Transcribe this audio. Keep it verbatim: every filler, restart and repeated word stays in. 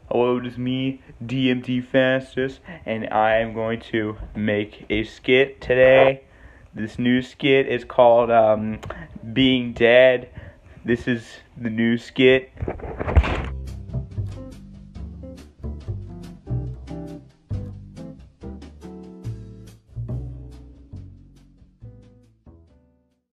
Hello, it is me, D M T Fastest, and I am going to make a skit today. This new skit is called um, Being Dead. This is the new skit.